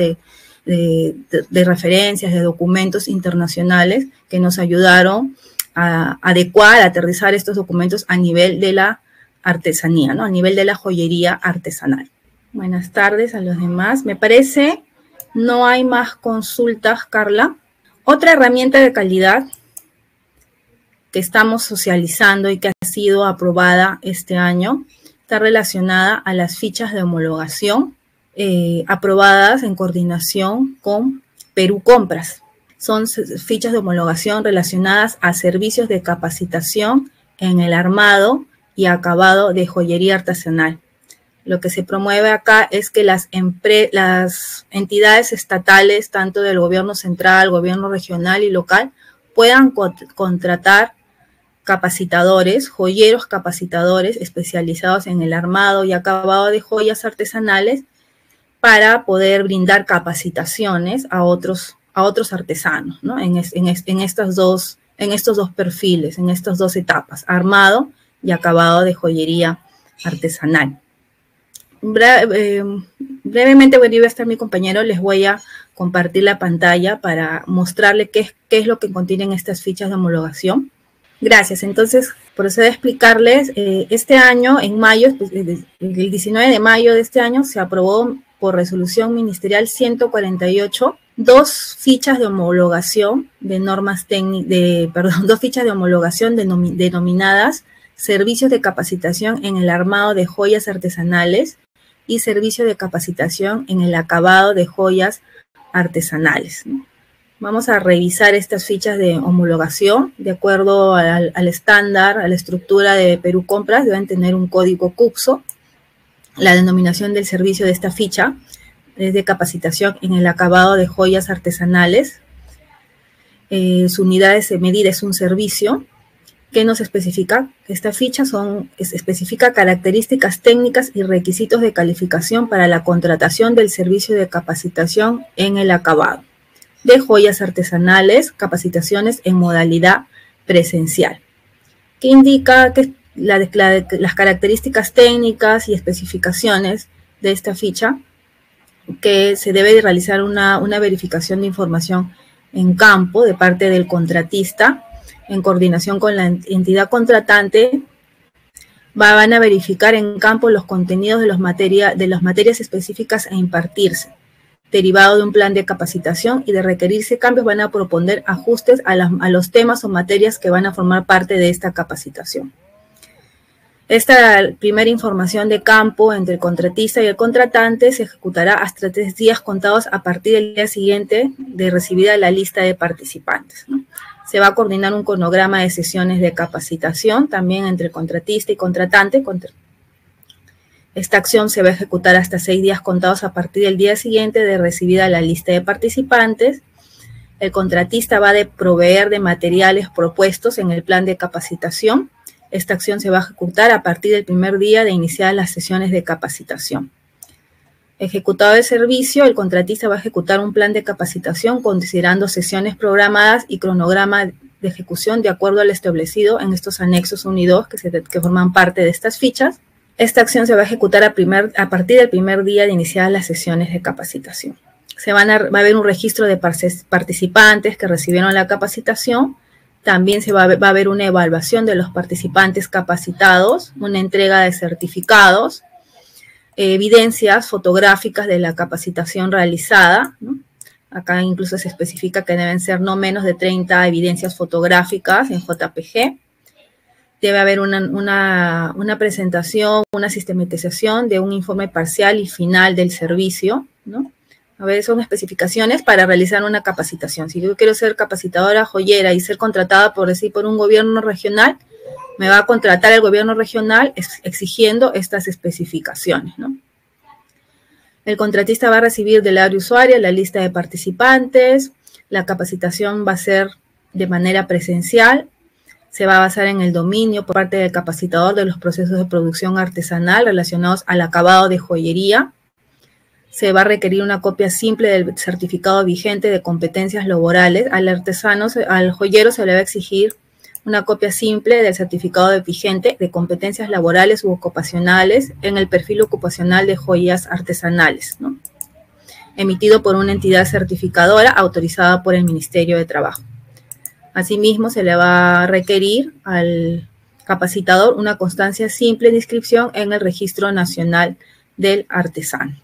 de referencias, de documentos internacionales que nos ayudaron a adecuar, a aterrizar estos documentos a nivel de la artesanía, ¿no? A nivel de la joyería artesanal. Buenas tardes a los demás. Me parece no hay más consultas, Carla. Otra herramienta de calidad que estamos socializando y que ha sido aprobada este año está relacionada a las fichas de homologación aprobadas en coordinación con Perú Compras. son fichas de homologación relacionadas a servicios de capacitación en el armado y acabado de joyería artesanal. Lo que se promueve acá es que las entidades estatales, tanto del gobierno central, gobierno regional y local, puedan contratar capacitadores, joyeros capacitadores especializados en el armado y acabado de joyas artesanales para poder brindar capacitaciones a otros artesanos, ¿no? En estos dos perfiles, en estas dos etapas, armado y acabado de joyería artesanal. Brevemente, bueno, iba a estar mi compañero, les voy a compartir la pantalla para mostrarle qué es lo que contienen estas fichas de homologación. Gracias. Entonces, procedo a explicarles, este año, en mayo, el 19 de mayo de este año, se aprobó por resolución ministerial 148, dos fichas de homologación de normas técnicas, dos fichas de homologación denominadas servicios de capacitación en el armado de joyas artesanales y servicio de capacitación en el acabado de joyas artesanales, ¿no? Vamos a revisar estas fichas de homologación. De acuerdo al estándar, a la estructura de Perú Compras, deben tener un código CUPSO. La denominación del servicio de esta ficha es de capacitación en el acabado de joyas artesanales. Su unidad de medida es un servicio. ¿Qué nos especifica? Esta ficha especifica características técnicas y requisitos de calificación para la contratación del servicio de capacitación en el acabado de joyas artesanales, capacitaciones en modalidad presencial. ¿Qué indica que las características técnicas y especificaciones de esta ficha? Que se debe realizar una verificación de información en campo de parte del contratista, en coordinación con la entidad contratante. Van a verificar en campo los contenidos de las materias específicas a impartirse, derivado de un plan de capacitación, y de requerirse cambios van a proponer ajustes a los temas o materias que van a formar parte de esta capacitación. Esta primera información de campo entre el contratista y el contratante se ejecutará hasta 3 días contados a partir del día siguiente de recibida la lista de participantes, ¿no? Se va a coordinar un cronograma de sesiones de capacitación también entre contratista y contratante. Esta acción se va a ejecutar hasta 6 días contados a partir del día siguiente de recibida la lista de participantes. El contratista va a proveer de materiales propuestos en el plan de capacitación. Esta acción se va a ejecutar a partir del primer día de iniciar las sesiones de capacitación. Ejecutado el servicio, el contratista va a ejecutar un plan de capacitación considerando sesiones programadas y cronograma de ejecución de acuerdo al establecido en estos anexos 1 y 2 que forman parte de estas fichas. Esta acción se va a ejecutar a partir del primer día de iniciar las sesiones de capacitación. Va a haber un registro de participantes que recibieron la capacitación. También va a haber una evaluación de los participantes capacitados, una entrega de certificados, evidencias fotográficas de la capacitación realizada, ¿no? Acá incluso se especifica que deben ser no menos de 30 evidencias fotográficas en JPG. Debe haber una presentación, una sistematización de un informe parcial y final del servicio, ¿no? A ver, son especificaciones para realizar una capacitación. Si yo quiero ser capacitadora joyera y ser contratada por un gobierno regional, me va a contratar el gobierno regional exigiendo estas especificaciones, ¿no? El contratista va a recibir del área usuaria la lista de participantes. La capacitación va a ser de manera presencial. Se va a basar en el dominio por parte del capacitador de los procesos de producción artesanal relacionados al acabado de joyería. Se va a requerir una copia simple del certificado vigente de competencias laborales. Al joyero se le va a exigir una copia simple del certificado vigente de competencias laborales u ocupacionales en el perfil ocupacional de joyas artesanales, ¿no? Emitido por una entidad certificadora autorizada por el Ministerio de Trabajo. Asimismo, se le va a requerir al capacitador una constancia simple de inscripción en el Registro Nacional del Artesano.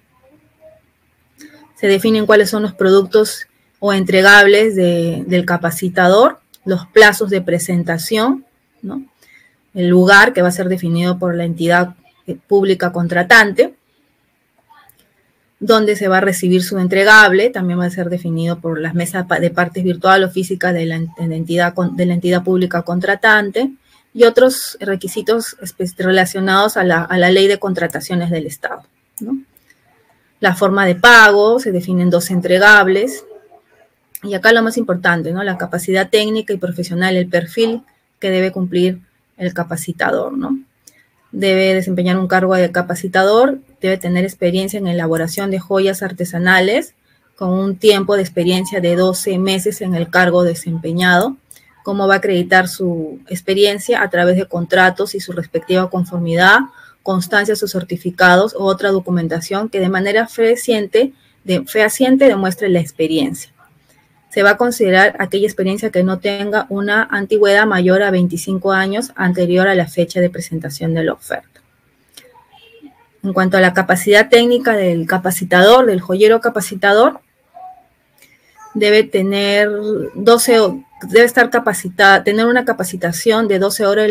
Se definen cuáles son los productos o entregables del capacitador, los plazos de presentación, ¿no? El lugar que va a ser definido por la entidad pública contratante. dónde se va a recibir su entregable, también va a ser definido por las mesas de partes virtual o física de la entidad pública contratante, y otros requisitos relacionados a la ley de contrataciones del Estado, ¿no? La forma de pago, se definen 2 entregables, y acá lo más importante, ¿no? La capacidad técnica y profesional, el perfil que debe cumplir el capacitador, ¿no? Debe desempeñar un cargo de capacitador, debe tener experiencia en elaboración de joyas artesanales, con un tiempo de experiencia de 12 meses en el cargo desempeñado. Cómo va a acreditar su experiencia a través de contratos y su respectiva conformidad, constancias o certificados u otra documentación que de manera fehaciente demuestre la experiencia. Se va a considerar aquella experiencia que no tenga una antigüedad mayor a 25 años anterior a la fecha de presentación de la oferta. En cuanto a la capacidad técnica del capacitador, del joyero capacitador, debe tener tener una capacitación de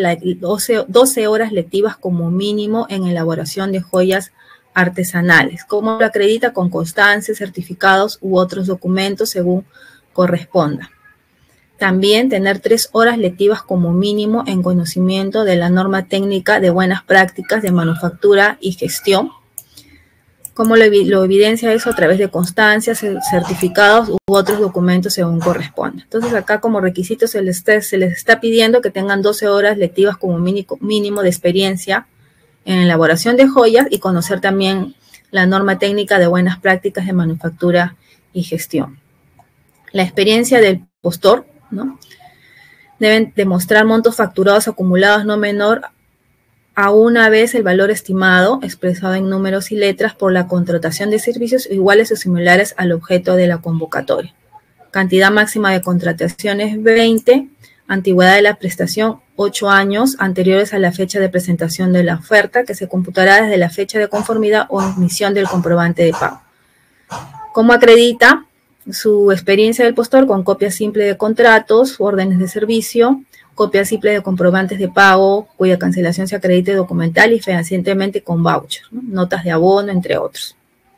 12 horas lectivas como mínimo en elaboración de joyas artesanales. ¿Cómo lo acredita? Con constancias, certificados u otros documentos según corresponda. También tener 3 horas lectivas como mínimo en conocimiento de la norma técnica de buenas prácticas de manufactura y gestión. ¿Cómo lo evidencia eso? A través de constancias, certificados u otros documentos según corresponda. Entonces acá como requisito se les está pidiendo que tengan 12 horas lectivas como mínimo de experiencia en elaboración de joyas y conocer también la norma técnica de buenas prácticas de manufactura y gestión. La experiencia del postor, ¿no? Deben demostrar montos facturados acumulados no menor a una vez el valor estimado, expresado en números y letras, por la contratación de servicios iguales o similares al objeto de la convocatoria. Cantidad máxima de contrataciones 20, antigüedad de la prestación 8 años anteriores a la fecha de presentación de la oferta, que se computará desde la fecha de conformidad o emisión del comprobante de pago. ¿Cómo acredita su experiencia del postor? Con copia simple de contratos, órdenes de servicio, copia simple de comprobantes de pago, cuya cancelación se acredite documental y fehacientemente con voucher, ¿no? Notas de abono, entre otros.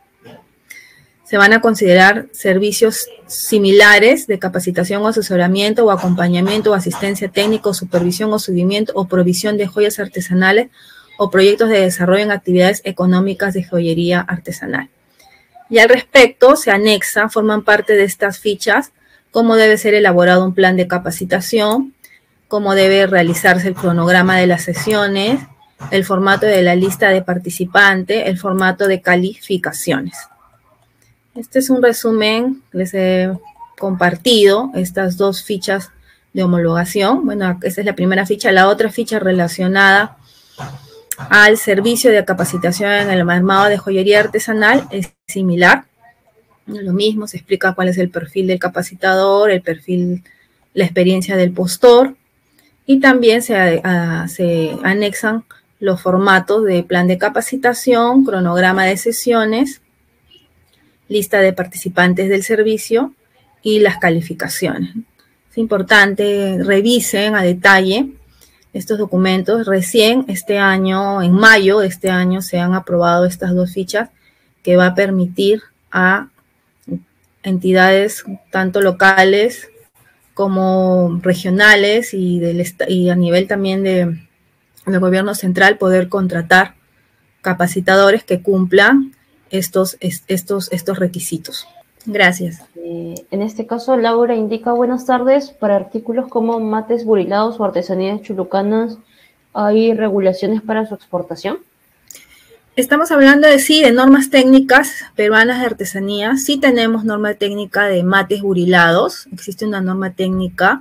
Se van a considerar servicios similares de capacitación o asesoramiento o acompañamiento o asistencia técnica o supervisión o seguimiento o provisión de joyas artesanales o proyectos de desarrollo en actividades económicas de joyería artesanal. Y al respecto se anexa, forman parte de estas fichas, cómo debe ser elaborado un plan de capacitación, cómo debe realizarse el cronograma de las sesiones, el formato de la lista de participantes, el formato de calificaciones. Este es un resumen, les he compartido estas 2 fichas de homologación. Bueno, esta es la primera ficha. La otra ficha relacionada al servicio de capacitación en el armado de joyería artesanal es similar. Lo mismo, se explica cuál es el perfil del capacitador, el perfil, la experiencia del postor, y también se anexan los formatos de plan de capacitación, cronograma de sesiones, lista de participantes del servicio y las calificaciones. Es importante, revisen a detalle estos documentos. Recién este año, en mayo de este año, se han aprobado estas 2 fichas que va a permitir a entidades tanto locales como regionales y a nivel también del gobierno central poder contratar capacitadores que cumplan estos requisitos. Gracias. En este caso, Laura indica: buenas tardes. Para artículos como mates burilados o artesanías chulucanas, ¿hay regulaciones para su exportación? Estamos hablando de normas técnicas peruanas de artesanía. Sí tenemos norma técnica de mates burilados. Existe una norma técnica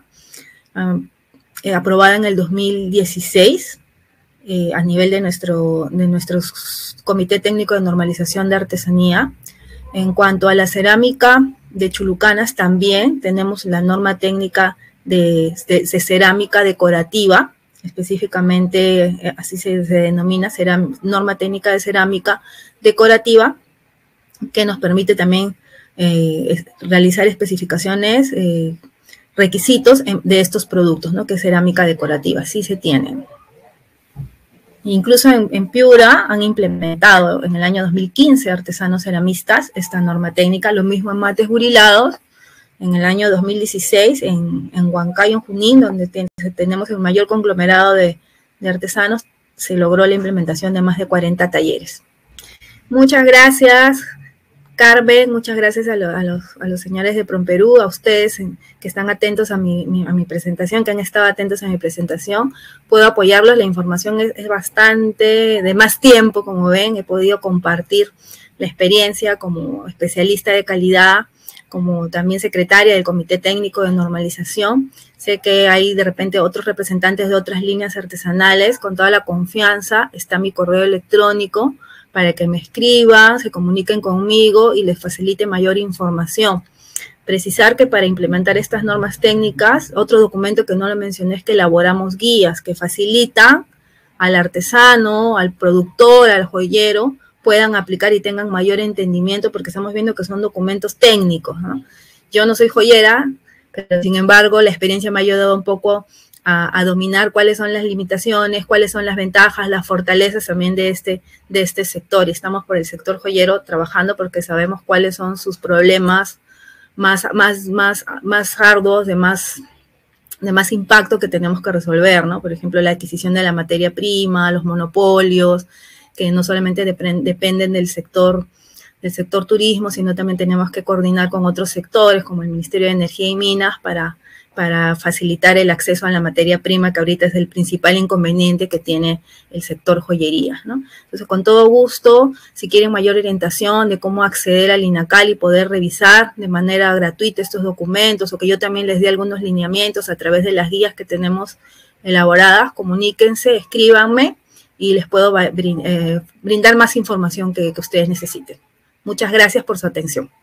aprobada en el 2016 a nivel de nuestro Comité Técnico de Normalización de Artesanía. En cuanto a la cerámica de chulucanas, también tenemos la norma técnica de cerámica decorativa, específicamente así se denomina, norma técnica de cerámica decorativa, que nos permite también realizar especificaciones, requisitos de estos productos, ¿no? Que es cerámica decorativa, sí se tienen. Incluso en Piura han implementado en el año 2015 artesanos ceramistas esta norma técnica, lo mismo en mates burilados. En el año 2016 en Huancayo, en Junín, donde tenemos el mayor conglomerado de artesanos, se logró la implementación de más de 40 talleres. Muchas gracias, Carmen, muchas gracias a los señores de PROMPERÚ, a ustedes que están atentos a mi presentación, que han estado atentos a mi presentación. Puedo apoyarlos, la información es bastante de más tiempo, como ven, he podido compartir la experiencia como especialista de calidad, como también secretaria del Comité Técnico de Normalización. Sé que hay de repente otros representantes de otras líneas artesanales, con toda la confianza, está mi correo electrónico, para que me escriban, se comuniquen conmigo y les facilite mayor información. Precisar que para implementar estas normas técnicas, otro documento que no lo mencioné es que elaboramos guías que facilitan al artesano, al productor, al joyero, puedan aplicar y tengan mayor entendimiento, porque estamos viendo que son documentos técnicos, ¿no? Yo no soy joyera, pero sin embargo la experiencia me ha ayudado un poco a dominar cuáles son las limitaciones, cuáles son las ventajas, las fortalezas también de este sector. Y estamos por el sector joyero trabajando porque sabemos cuáles son sus problemas más arduos, de más impacto que tenemos que resolver, ¿no? Por ejemplo, la adquisición de la materia prima, los monopolios, que no solamente dependen del sector turismo, sino también tenemos que coordinar con otros sectores, como el Ministerio de Energía y Minas, para facilitar el acceso a la materia prima, que ahorita es el principal inconveniente que tiene el sector joyería, ¿no? Entonces, con todo gusto, si quieren mayor orientación de cómo acceder al INACAL y poder revisar de manera gratuita estos documentos, o que yo también les dé algunos lineamientos a través de las guías que tenemos elaboradas, comuníquense, escríbanme y les puedo brindar más información que ustedes necesiten. Muchas gracias por su atención.